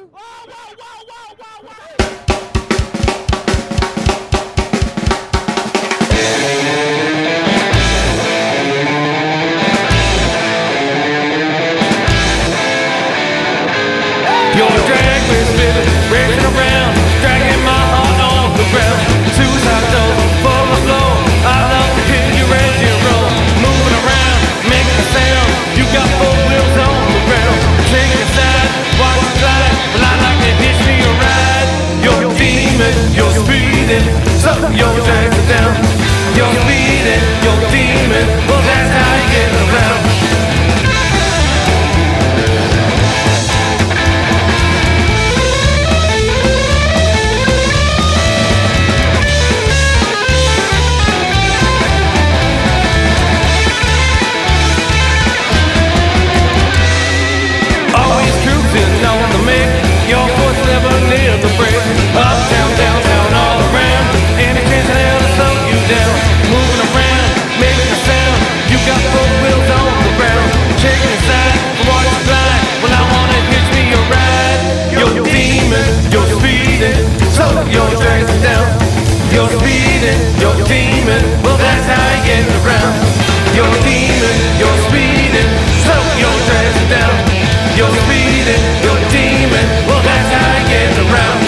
Your drag me spinning, racing around, dragging my heart on the ground. Suicide door, full of flow. I love to hear you as you roll, moving around, making a sound. You got 4 wheels on the ground. Take it side, watch it glide. Well, I like to hitch me a ride. You're demon, you're speeding, so your drag's down. You're speeding, you're demon. Well, that's how you get around. On the mix, your foot's never near the brake. Uptown, downtown, all around. Any chance in hell to slow you down. Moving around, making a sound. You got 4 wheels on the ground. Shaking inside, watch it glide. Well, I wanna hitch me a ride. You're demon, you're speeding, so your drag's down. You're speeding, you're demon. Well, that's how you get around. You're demon, you're speeding, so your drag's down. You're speeding, you're demon. Well, that's how you get around.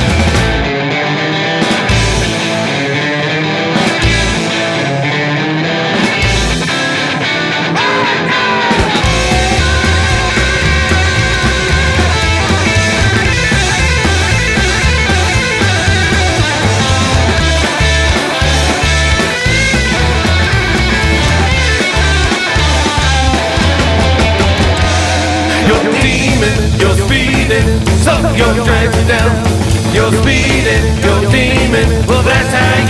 You're demon, you're speeding, so your drag's down. You're speeding, you're demon. Well, that's how